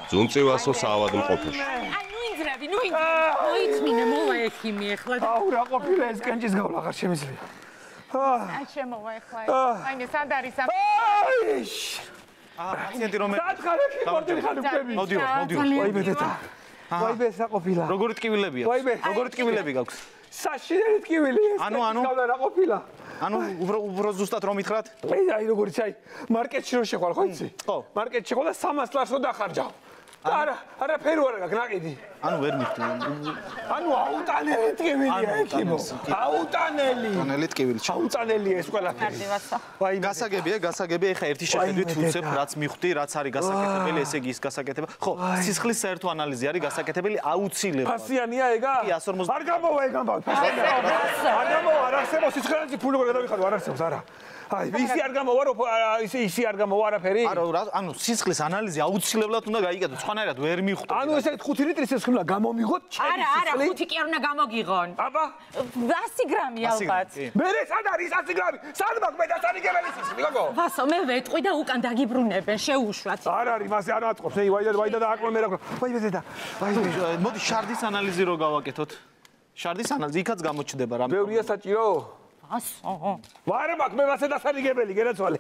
ძუნწივასო საავადმყოფოში. მოიწმინე მოვა ექიმი ახლა. აუ რა ყოფილა ეს კენჭის გავლა აღარ შემიძლია. შემოვა ახლა. აინე სად არის ამ? პაციენტი რომ სათხარ ექიმ ორდერი ხარ ვკები. მოდიო. ვაიმე დედა. ვაიმე საყოფილა. როგორი ტკივილები აქვს? როგორი ტკივილები გაქვს? საშინელი ტკივილი ეს. ანუ რა ყოფილა? ანუ უფრო ზუსტად რომ ითხრათ? აი როგორიც აი მარკეტში რო შეხვალ ხო იცი? ხო. მარკეტში ხო და 300 ლარს რო დახარჯავ. არაფერი არ გაქვს ნაყიდი. ანუ ვერ მიხდი. ანუ აუტანელი ტკივილია ექიმო. აუტანელი. აუტანელი ტკივილი. აუტანელია ეს ყველაფერი. ვაი, გასაგებია, ეხა ერთი შეხედვით უცებ რაც მიხვდი, რაც არის გასაკეთებელი, ესე იგი ის გასაკეთება. ხო, სისხლის საერთო ანალიზი არის გასაკეთებელი აუცილებლად. ფასიანია ეგა? კი, 150. არ გამოვა ეგ ამბავი. არ გამოვა, არ არსებობს სისხლიანი ფული როგორ გადავიხადო, არ არსებობს, არა. აი, ისი არ გამოვა, ისი არ გამოვა არაფერი? არა, ანუ სისხლის ანალიზი აუცილებლად უნდა გაიგეთო, სხვანაირად ვერ მიხვდები. ანუ ესე 5 ლიტრის სისხლი უნდა გამომიღოთ, არა, 5 კი არ უნდა გამოგიღონ. აბა, 100 გრამი ალბათ. მერე სად არის 100 გრამი? სად მაქვს მე დასანიგებელი სისხლი, გოგო? ვასო, მე ვეტყვი და უკან დაგიბრუნებენ, შეუშვათ. არ არის, მასე არ აწყობს, ეი, ვაიდა და აკლო მე რა. ვაი დედა. მოდი შარდის ანალიზი რო გავაკეთოთ. შარდის ანალიზი იქაც გამოჩნდება რამე. ბევრია საჭირო? ასო. ვარ მაქვს მე მასე დასანიგებელი, გერაცვალე.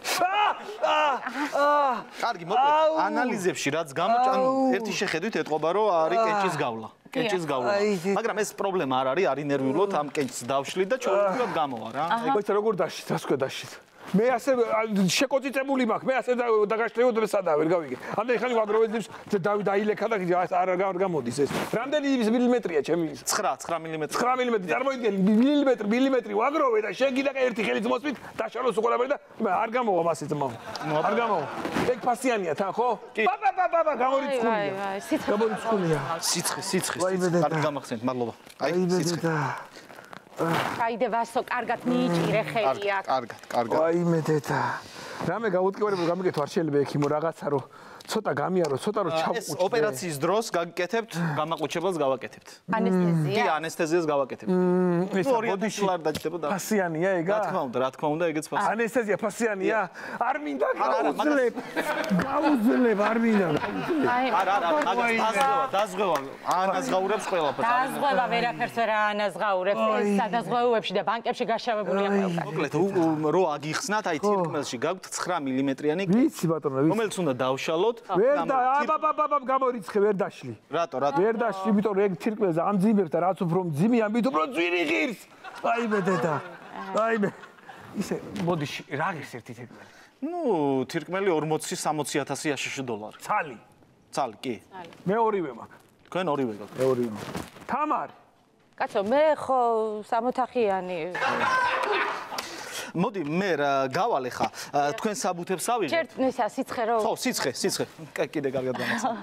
კარგი, მოკლედ, ანალიზებში რაც გამოჩანო, ერთი შეხედვით ეტყობა რომ არის კენჭის გავლა. კენჭის გავლა. მაგრამ ეს პრობლემა არ არის, არის ნერვიულად ამ კენჭს დავშლით და ჩვეულებრივად გამოვა რა. მოიცა როგორ დაშით, რას ქვია დაშით? მე ასე შეკოწიწებული მაქვს, მე ასე დაგაშლევოდ მე სადა ვერ გავიგე. ამდენი ხანი ვაგროვეძებს დაილექა და არ გამოდის ეს. რამდენი მილიმეტრია ჩემი? 9 მილიმეტრი. 9 მილიმეტრი. წარმოვიდგინე მილიმეტრი ვაგროვე და შეგიდა ერთი ხელით მოსვით დაშალოს უყურებელი და არ გამოვა მასე ძმაო. არ გამოვა. ეგ ფასიანია თან ხო? ბაბა გამორიცხულია. გამორიცხულია. სიცხე. კარგი გამახსენეთ, მადლობა. აი სიცხე. გაიდე ვასო, კარგად მიიჭირე ხელი აქ. კარგად. ვაიმე დედა. რამე გაუტკივარებულ გამიგეთო არ შეიძლება ექიმო რაღაცა რომ ცოტა გამიარო, ცოტა რომ ჩავყუჩდე. ეს ოპერაციის დროს გაგკეთებთ, გამაყუჩებელს გავაკეთებთ. ანესთეზია? კი, ანესთეზიას გავაკეთებთ. ეს ბოდიში ლარ დაჭდება. ფასიანია ეგა? რა თქმა უნდა, ეგეც ფასიანია. ანესთეზია ფასიანია? არ მინდა გაუძლებ, არ მინდა. არა, მაგას დაზღვევა. ანაზღაურებს ყველაფერს. დაზღვევა ვერაფერს ვერ ანაზღაურებს. ეს სადაზღვევებში და ბანკებში გაშავებულია ყველგან. მოკლედ, რო აგიხსნათ, აი თირკმელში გაგვთ 9 მილიმეტრიანი კენჭი. ვიცი ბატონო, ვიცი. რომელიც უნდა დავშალოთ. ვერ და აბაბაბაბ გამორიცხე, ვერ დაშლი. რატო? ვერ დაშლი, იმიტომ რომ ეგ თირკმელზე ამძიმებს და რაც უფრო მძიმე, ამით უფრო ძვირი ღირს. აიმე დედა. აიმე. ისე ბოდიში რა ღირს ერთი თირკმელი? ნუ, თირკმელი 40-60,000 აშშ დოლარი. ცალი, კი. მე ორივე მაქვს. თქვენ ორივე გაქვთ. მე ორივე. თამარი. კაცო, მე ხო 60-ხიანი. მოდი მე გავალე ხა თქვენ საბუთებს ავიღეთ. ჯერ ისა სიცხე რო. ხო, სიცხე. კიდე კარგად გამახსენე.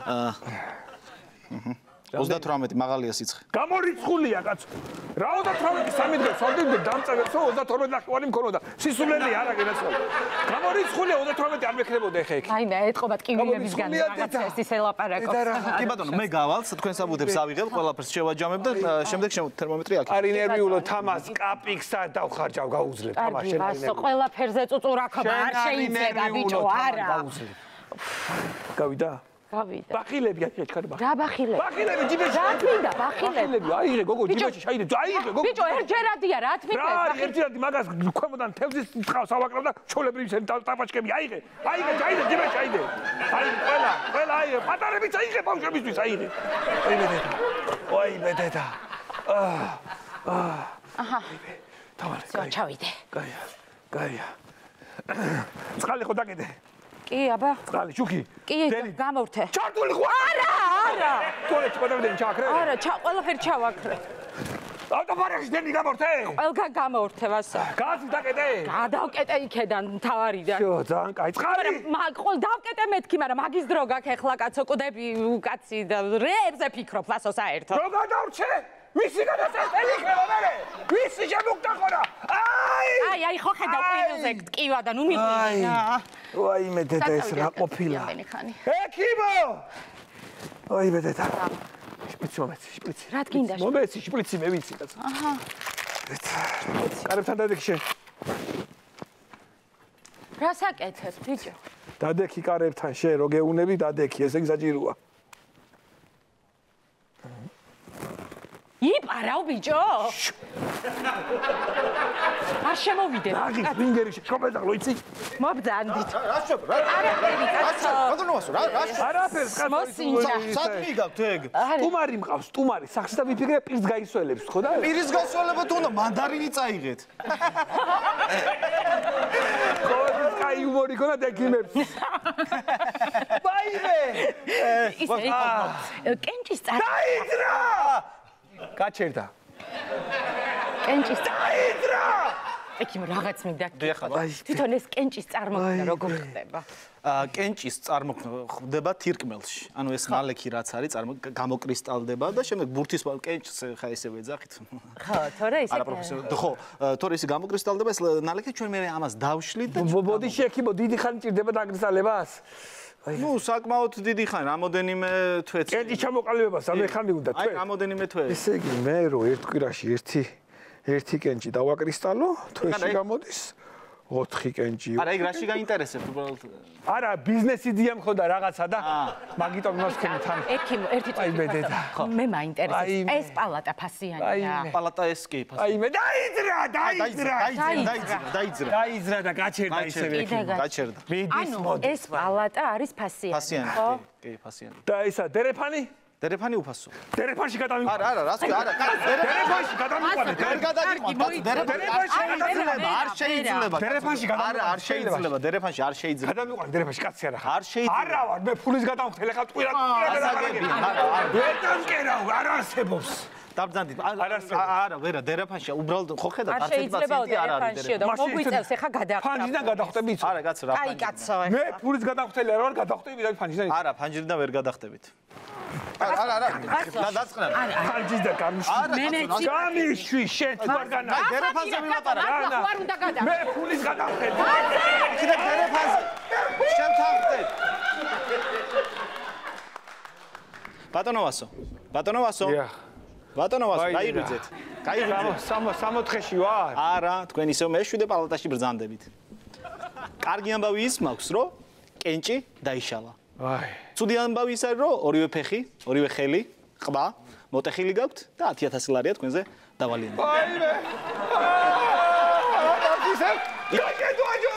38 მაღალია სიცხე. გამორიცხულია კაცო. რა 38 3 დღე სოლდიდე დამწევებსო 32 ნახევარი მქონოდა. სისულელი არა გენაცვალე. გამორიცხულია 38 არ მექნებოდა ეხა იქ. აი მე ეთყობა ტკივილებისგან რაღაცა ეს ელაპარაკობს. კი ბატონო, მე გავალ, თქვენ საბუთებს ავიღებ, ყველაფერს შევაჯამებ და შემდეგ თერმომეტრი აქ. არ ინერვიულო თამას კაპიქსა დავხარჯავ გაუძლებ თამას შენ არ ინერვიულო. ყველაფერზე წუწურაკობა არ შეიძლება ბიჭო, არა. გავიდა? გავიდა. ბახილები აჩქარება. რა ბახილები? ბახილები ჯიბეში. რა თქინდა ბახილები? აიღე გოგო ჯიბეში შაიდე. აიღე გოგო. ბიჭო ერჯერადია რა თქმა უნდა. რა ერჯერადი მაგას ქვემოდან თევზის წყავს ავაკრავ და ჩოლებრივ შენ ტაფაჩკები აიღე. აიღე ჯიბეში აიღე. აიღე ყველა აიღე. პატარებიც აიღე ბავშვებისთვის აიღე. აი მედედა. აჰა. თავარი. ჩავიდე. გაია. წყალი ხო დაგედე? კი, აბა. წყალი, შუქი. კი, გამორთე. ჩართული ხო? არა. თორე ჩავდები ჩაქრე? არა, ყველაფერი ჩავაქრე. ავტომობილში დენი გამორთე? ყველგან გამორთე ვასა. გაზი დაკეტე? გადავკეტე იქედან თავარიდან. შო, ძალიან კაი. წყალი. მაგრამ დავკეტე მეთქი, მაგრამ მაგის დრო გაქვს ახლა კაცო, ყდები უკაცი და რეებზე ფიქრობ ვასო საერთოდ. რო გადავრჩე? ვისი გადაწყვეტილი ხება მე? ვისი შემოგდა ხორა? აი, ხო ხედავ ყინულზე ტკივა და ნუ მიყვინა. ვაი მე დედა ეს რა ყოფილა? ექიმო! ვაი მე დედა. შპრიცი მომეცი, შპრიცი. რა გინდა? მომეცი, შპრიცი მე ვიცი კაცო. აჰა. კარებთან დადეკშე. რას აკეთებ, ბიჭო? დადექი კარებთან შე რო გეუნები დადექი, ესე გსაჭიროა. იპარავ ბიჭო? არ შემოვიდე. რაღი ფინგერი შეკობედაღლო იცი? მობძანდით. რა შევ რა არაფერი კაცო. ბატონოვასო რა არაფერს მოსინჯა. სათმი გაქვთ ეგ სტუმარი მყავს, სტუმარი, სახს და ვიფიქრე პირს გაისველებს, ხო და? პირის გასვალება თუ უნდა მანდარინი წაიღეთ ყოველთვის კაი იუმორი ქონა დეკიმებს. ბაიმე! ისე კენჭის წარ. დაიძრა! გაჩერდა. კენჭის დაიძრა! ეკიმ რაღაც მინდა. დიახლა თვითონ ეს კენჭის წარმოქმნა როგორ ხდება? კენჭის წარმოქმნა ხდება თირკმელში. ანუ ეს ნალექი რაც არის გამოკრისტალდება და შემდეგ ბურთის კენჭს ხა ესე ვეძახით. ხო, თორე ისე. არა პროფესიონალი. ხო, თორე ისე გამოკრისტალდება ეს ნალექი ჩვენ მე ამას დავშლით და ბოდიში ეკიბო დიდი ხანი ჭირდება დაკრისტალებას. ნუ საკმაოდ დიდი ხანი, რამოდენიმე თვეც. კენჭის ჩამოყალიბებას ამე ხანი უნდა აი, თქვენ. რამოდენიმე თვე. ესე იგი მე რო ერთ კვირაში ერთი კენჭი დავაკრისტალო, თვეში გამოდის 4 კენჭი. არა, ეგ რაში გაინტერესებს უბრალოდ? არა, ბიზნეს იდეა მქონდა რაღაცა და მაგიტომ მოსქენი თან. ეკიმ ერთი აი, მე დედა. მე მაინტერესებს. აი, მე. ეს პალატა ფასიანია. აი, პალატა ეს კი ფასი. აი მე დაიძრა. დაიძრა და გაჩერდა ისევე. გაჩერდა. მიდის ანუ მოდი. ეს პალატა არის ფასიანი. ფასიანი, ხო? კი, ფასიანი. და ისა დერეფანი? დერეფანი უფასო. დერეფანში გადამიყვანე. არა, რას კი, არა, დერეფანში გადამიყვანე. ვერ გადაგიყვანე. დერეფანში არ შეიძლება. დერეფანში გადამიყვანე. არ შეიძლება. დერეფანში არ შეიძლება. გადამიყვანე დერეფანში კაცი არა ხარ. არ შეიძლება. არა ვარ, მე ფულის გადამხდელი ხარ ტყუილად. ვერ დამკერავ, არ არსებობს. დაბძანდით. არა, ვერა, დერეფანში უბრალოდ ხო ხედავ არ შეიძლებაო დერეფანშიო და მოგვიწევს ახლა გადახტა. ფანჯიდან გადახტები იცი? არა, კაცო, რა აი კაცო. მე ფულის გადამხდელი არ ვარ, გადახტები და ფანჯიდან. არა, ფანჯრიდან ვერ გადახტებით. არა, დაწყნარ. ფანჯიდან გამიშვი. გამიშვი, შენ თუ არ განა. დერეფანზე მივატარა. არ უნდა გადახტა. მე ფულის გადამხდელი. კიდე დერეფანზე. შენ თავდეთ. ბატონოვასო. ბატონოვასო, გაიღვიძეთ. გაიღვიძეთ. 64-ში ვარ. არა, თქვენ ისევ მეშვიდე პალატაში ბრძანდებით. კარგი ამბავი ის მაქვს, რომ კენჭი დაიშალა. აი. ცუდი ამბავი ის არის, რომ ორივე ფეხი, ორივე ხელი, ყბა, მოტეხილი გაქვთ და 10000 ლარია თქვენზე დავალიანდება. აიმე. ისე.